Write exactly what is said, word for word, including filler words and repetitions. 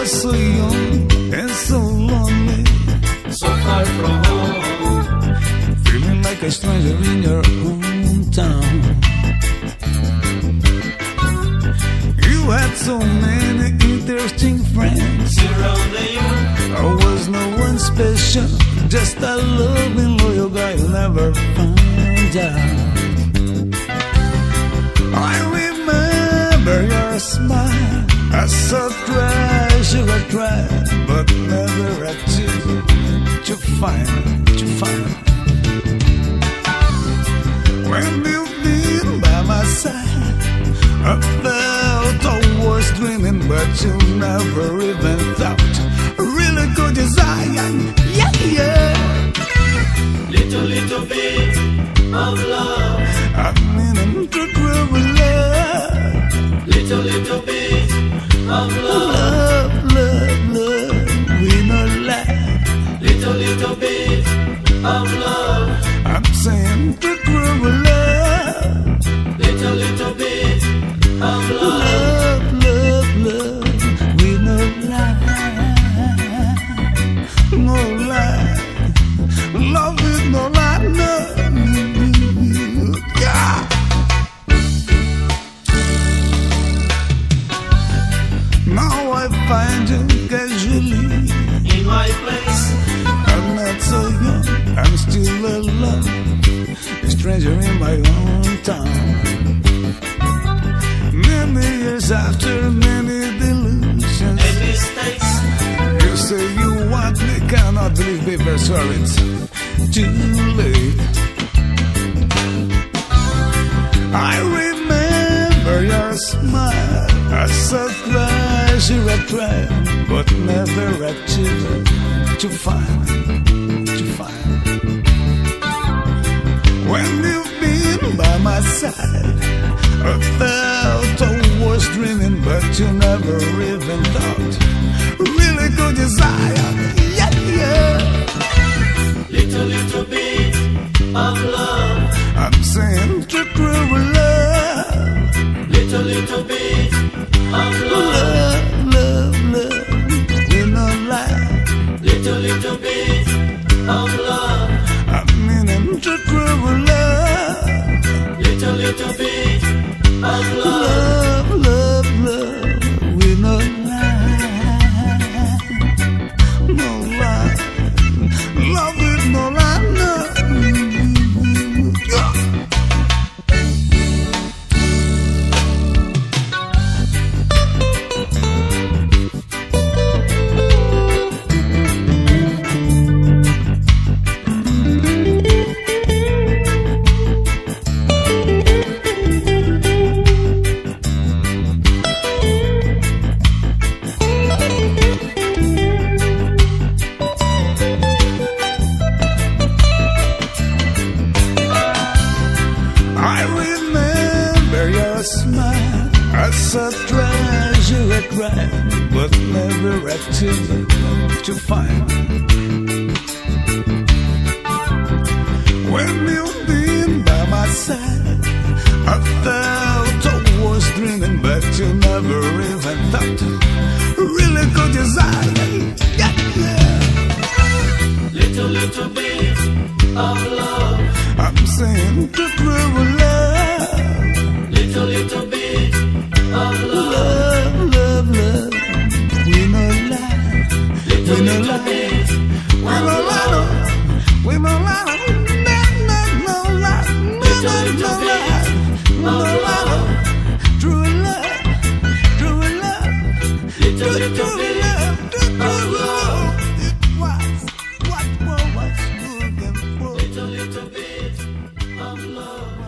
was so young and so lonely, so far from home, feeling like a stranger in your hometown. You had so many interesting friends surrounding you. I was no one special, just a loving, loyal guy you'll never find out. I remember your smile, I saw treasure I tried, but never achieved to find, to find. When you've been by my side, I felt I was dreaming, but you never even thought. Really good desire, yeah, yeah. Little, little bit of love, I mean to true love. little, little bit of love, Love, love, love, we no lie. little, little bit of love, I'm saying to true love. little, little bit of love, Love, love, love, we no lie. No lie. Love is no lie, no. Yeah. Now I find you casually in my place. I'm not so young, I'm still alone, a stranger in my hometown. Many years after many delusions, And mistakes, you say you want me, cannot believe me, but sorry, it's too late. I remember your smile, I saw treasure I tried, but never achieved to find, to find. When you've been by my side, I felt I was dreaming, but you never even thought. Really good desire, yeah, yeah. little, little bit of love, I'm saying to true love. little, little bit of love, Love, love, love, we no lie. little, little bit of love, I mean to true love. little, little bit of love, Love, love, love, we no lie. No lie. Love is no lie, no. Yeah. I remember your smile, I saw treasure I tried, but never achieved to find. When you've been by my side, I felt I was dreaming, but you never even thought. Really good desire, yeah, yeah. little, little bit of love, I'm saying to true love. little, little bit of love, Love, love, love, we no lie. little, We no little lie. bit We of no lie. love, We no lie. No, no, no lie. No, no, no lie. No lie. True love, true love, little, true, little true bit love, true, of true love, love. It was what was looking for. little, little bit of love.